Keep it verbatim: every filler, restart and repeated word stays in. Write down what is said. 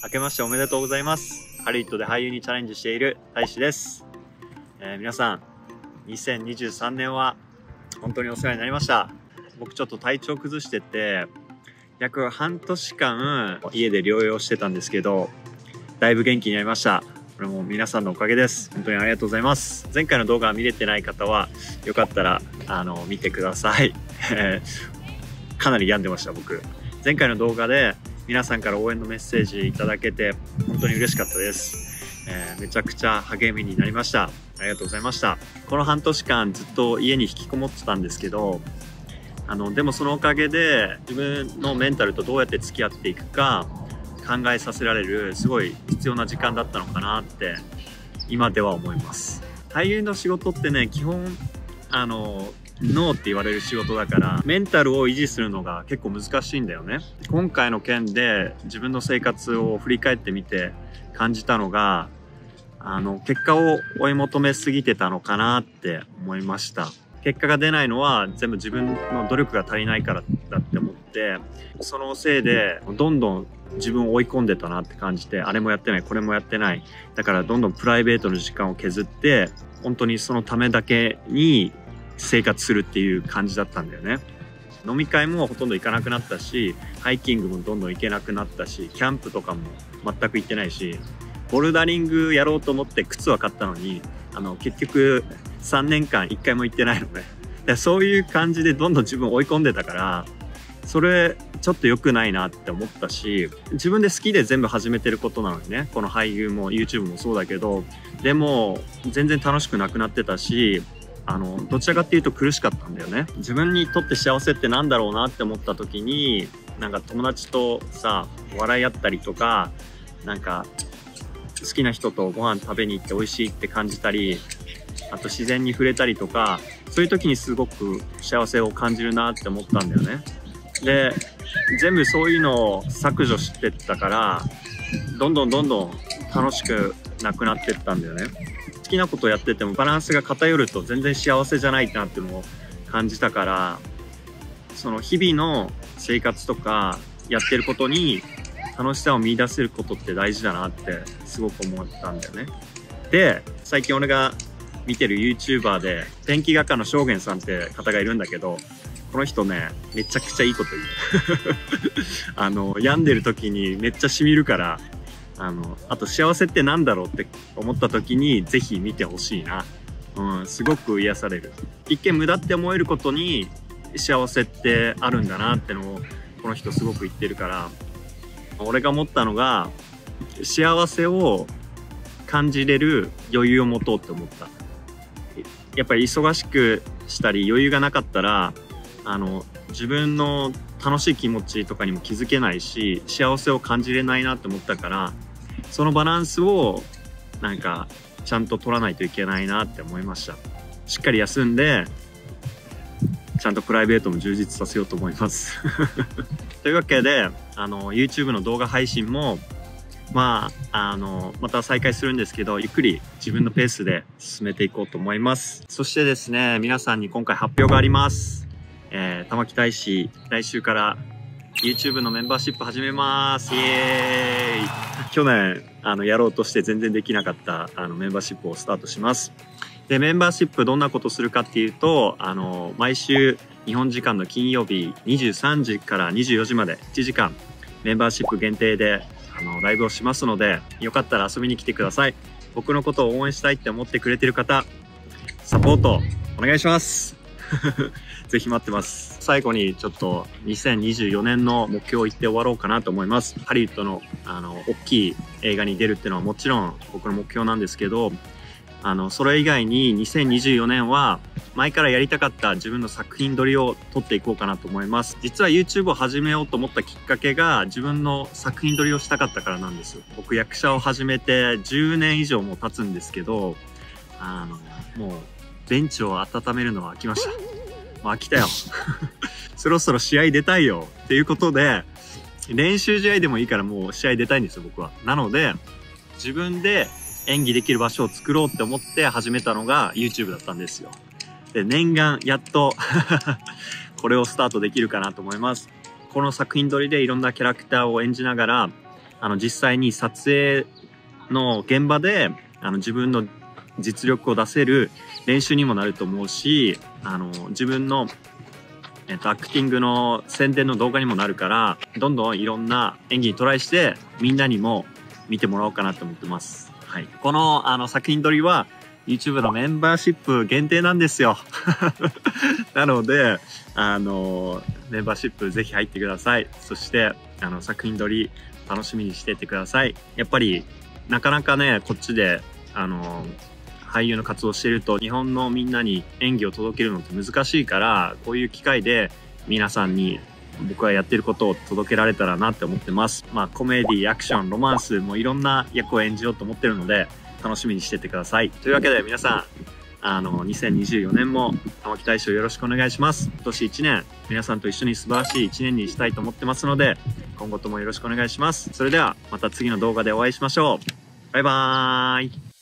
明けましておめでとうございます。ハリウッドで俳優にチャレンジしている大志です。えー、皆さん、にせんにじゅうさんねんは本当にお世話になりました。僕ちょっと体調崩してて、約半年間家で療養してたんですけど、だいぶ元気になりました。これも皆さんのおかげです。本当にありがとうございます。前回の動画見れてない方は、よかったら、あの、見てください。かなり病んでました、僕。前回の動画で皆さんから応援のメッセージいただけて、本当に嬉しかったです。えー、めちゃくちゃ励みになりました。ありがとうございました。この半年間ずっと家に引きこもってたんですけど、あの、でもそのおかげで自分のメンタルとどうやって付き合っていくか考えさせられるすごい必要な時間だったのかなって今では思います。俳優の仕事ってね、基本あのノーって言われる仕事だからメンタルを維持するのが結構難しいんだよね。今回の件で自分の生活を振り返ってみて感じたのが、あの結果を追い求めすぎてたのかなって思いました。結果が出ないのは全部自分の努力が足りないからだって思って、そのせいでどんどん自分を追い込んでたなって感じて、あれもやってないこれもやってない、だからどんどんプライベートの時間を削って本当にそのためだけに生活するっていう感じだったんだよね。飲み会もほとんど行かなくなったし、ハイキングもどんどん行けなくなったし、キャンプとかも全く行ってないし、ボルダリングやろうと思って靴は買ったのに、あの結局さんねんかんいっかいも行ってないのね。でそういう感じでどんどん自分を追い込んでたから、それちょっと良くないなって思ったし、自分で好きで全部始めてることなのにね、この俳優も YouTube もそうだけど、でも全然楽しくなくなってたし、あのどちらかっていうと苦しかったんだよね。自分にとって幸せってなんだろうなって思った時に、なんか友達とさ笑い合ったりとか、なんか好きな人とご飯食べに行って美味しいって感じたり、あと自然に触れたりとか、そういう時にすごく幸せを感じるなって思ったんだよね。で全部そういうのを削除してったから、どんどんどんどん楽しくなくなってったんだよね。好きなことをやっててもバランスが偏ると全然幸せじゃないなっていうのを感じたから、その日々の生活とかやってることに楽しさを見出せることって大事だなってすごく思ったんだよね。で最近俺が見てる YouTuber で天気画家の正元さんって方がいるんだけど、この人ねめちゃくちゃいいこと言うあの病んでる時にめっちゃしみるから、あのあと幸せってなんだろうって思った時にぜひ見てほしいな。うん、すごく癒される。一見無駄って思えることに幸せってあるんだなってのをこの人すごく言ってるから、俺が思ったのが、幸せを感じれる余裕を持とうって思った。やっぱり忙しくしたり余裕がなかったら、あの自分の楽しい気持ちとかにも気づけないし、幸せを感じれないなって思ったから、そのバランスをなんかちゃんと取らないといけないなって思いました。しっかり休んでちゃんとプライベートも充実させようと思いますというわけで、あの YouTube の動画配信もまああのまた再開するんですけど、ゆっくり自分のペースで進めていこうと思います。そしてですね、皆さんに今回発表があります。えー、玉木大使、来週から YouTube のメンバーシップ始めます。イエーイ去年あのやろうとして全然できなかったあのメンバーシップをスタートします。でメンバーシップどんなことするかっていうと、あの毎週日本時間の金曜日にじゅうさんじからにじゅうよじまでいちじかんメンバーシップ限定であのライブをしますので、よかったら遊びに来てください。僕のことを応援したいって思ってくれてる方、サポートお願いしますぜひ待ってます。最後にちょっとにせんにじゅうよねんの目標を言って終わろうかなと思います。ハリウッドのあの大きい映画に出るっていうのはもちろん僕の目標なんですけど、あのそれ以外ににせんにじゅうよねんは前からやりたかった自分の作品撮りを撮っていこうかなと思います。実は YouTube を始めようと思ったきっかけが自分の作品撮りをしたかったからなんですよ。僕役者を始めてじゅうねん以上も経つんですけど、あのもうベンチを温めるのは飽きました。もう飽きたよそろそろ試合出たいよっていうことで、練習試合でもいいからもう試合出たいんですよ僕は。なので自分で演技できる場所を作ろうって思って始めたのが YouTube だったんですよ。で念願やっとこれをスタートできるかなと思います。この作品撮りでいろんなキャラクターを演じながら、 あの、実際に撮影の現場で、あの、自分の実力を出せる練習にもなると思うし、あの、自分の、えっと、アクティングの宣伝の動画にもなるから、どんどんいろんな演技にトライして、みんなにも見てもらおうかなと思ってます。はい。この、あの、作品撮りは、YouTube のメンバーシップ限定なんですよ。なので、あの、メンバーシップぜひ入ってください。そして、あの、作品撮り楽しみにしていてください。やっぱり、なかなかね、こっちで、あの、俳優の活動してると、日本のみんなに演技を届けるのって難しいから、こういう機会で皆さんに僕がやってることを届けられたらなって思ってます。まあ、コメディ、アクション、ロマンス、もういろんな役を演じようと思ってるので、楽しみにしててください。というわけで皆さん、あの、にせんにじゅうよねんも玉木大将よろしくお願いします。今年いちねん、皆さんと一緒に素晴らしいいちねんにしたいと思ってますので、今後ともよろしくお願いします。それではまた次の動画でお会いしましょう。バイバーイ。